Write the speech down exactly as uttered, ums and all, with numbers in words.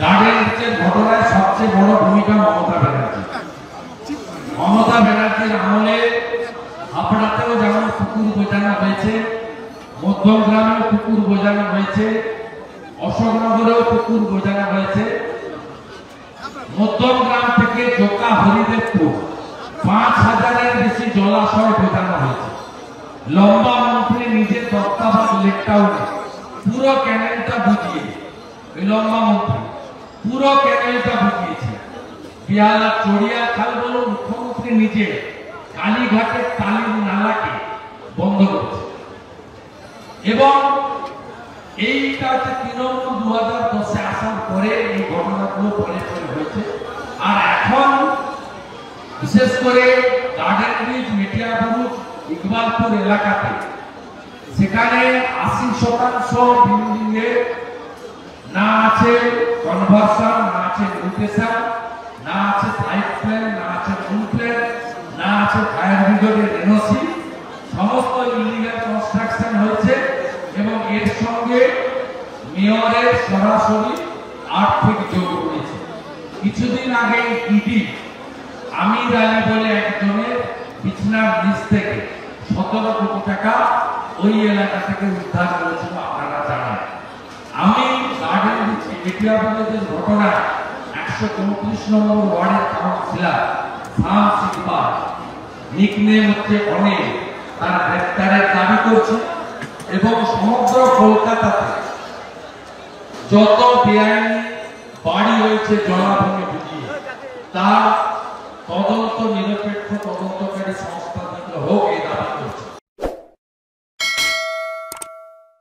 Garden রিচের ঘটনায় সবচেয়ে বড় ভূমিকা মমতা ব্যানার্জি। মমতা ব্যানার্জির আমলে হাবড়াতেও যেমন পুকুর বোঝানো হয়েছে, মধ্যমগ্রামেও পুকুর বোঝানো হয়েছে, অশোকনগরেও পুকুর বোঝানো হয়েছে। মধ্যমগ্রাম থেকে জোকা হরিদেবপুর পাঁচ হাজারের বেশি জলাশয় বোঝানো হয়েছে। লম্বা মন্ত্রী নিজের তত্ত্বাবধায়ক লেকটাউনে পুরো ক্যানেলটা বুঝিয়ে, ওই লম্বা মন্ত্রী পুরো ক্যানেলটা বুঝিয়েছে। বিহালা চড়িয়া খাল বলো মুখ্যমন্ত্রী নিজে কালীঘাটের টালির নালাকে বন্ধ করেছে। এবং এইটা হচ্ছে তৃণমূল দু হাজার দশে আসার পরে এই ঘটনাগুলো পরে পরে হয়েছে। আর এখন বিশেষ করে গার্ডেন ব্রিজ, মেটিয়াবুরুজ, ইকবালপুর এলাকাতে সেখানে আশি শতাংশ বিল্ডিং এ না আছে কনভার্সন, না আছে মিউটেশন, না আছে সাইট প্ল্যান, না আছে রুল প্ল্যান, না আছে ফায়ার ব্রিগেডের এনওসি। সমস্ত ইলিগাল কনস্ট্রাকশন হয়েছে এবং এর সঙ্গে মেয়রের সরাসরি আর্থিক যোগ রয়েছে। কিছুদিন আগে ইডি আমির আলী বলে একজনের বিছনার নিচ থেকে সতেরো কোটি টাকা ওই এলাকা থেকে উদ্ধার করেছিল, আপনারা জানেন। আমি গার্ডেন মেটিয়াবুরুজের ঘটনায় একশো চৌত্রিশ নম্বর ওয়ার্ডের কাউন্সিলর শামস ইকবাল, নিকনেম হচ্ছে অনেক, তার গ্রেফতারের দাবি করছে এবং সমগ্র কলকাতাতে যত বেআইনি বাড়ি হয়েছে জলাভূমি বুঝিয়ে তার তদন্ত নিরপেক্ষ তদন্তকারী সংস্থা হোক এই দাবি করছে।